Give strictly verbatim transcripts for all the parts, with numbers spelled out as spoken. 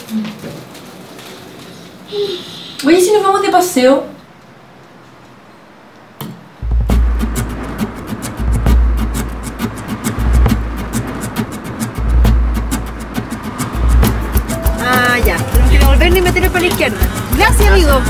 Oye, ¿y si nos vamos de paseo? Ah, ya. Tenemos que devolvernos y meternos para la izquierda. Gracias, amigo.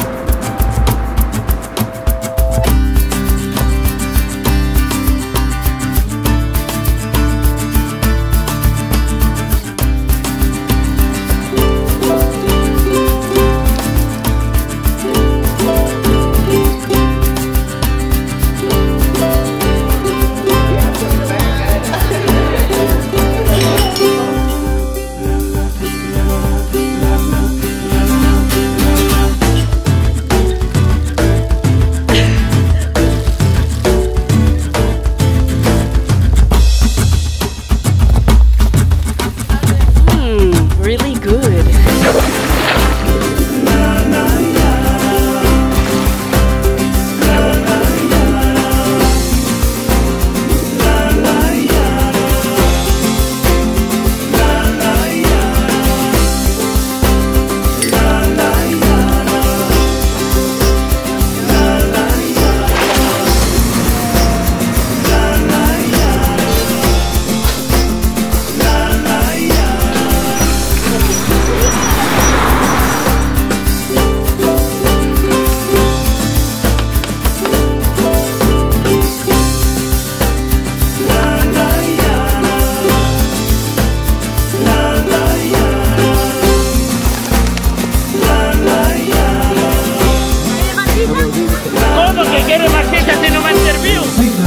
Really good. ¿Cómo que quiere más gente si no me han servido?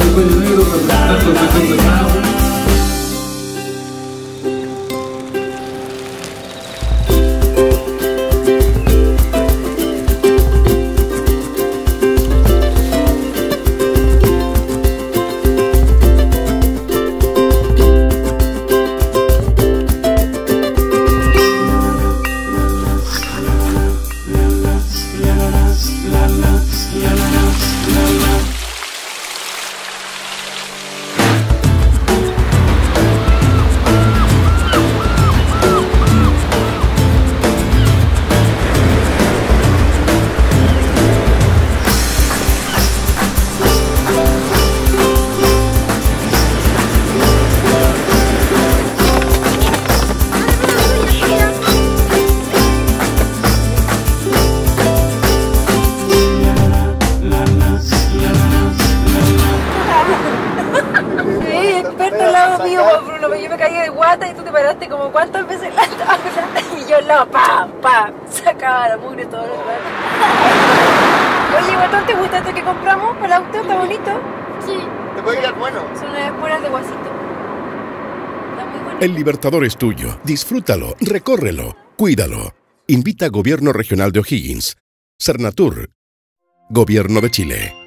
Bruno, yo me caí de guata y tú te paraste como cuántas veces en la tabla y yo al lado, pa, pa, sacaba la mugre todo el rato. Oye, Guatón, ¿te gusta esto que compramos para el auto? ¿Está bonito? Sí. Te puede quedar bueno. Son unas espuelas de guasito. Está muy bonito. El Libertador es tuyo. Disfrútalo, recórrelo, cuídalo. Invita Gobierno Regional de O'Higgins. Cernatur. Gobierno de Chile.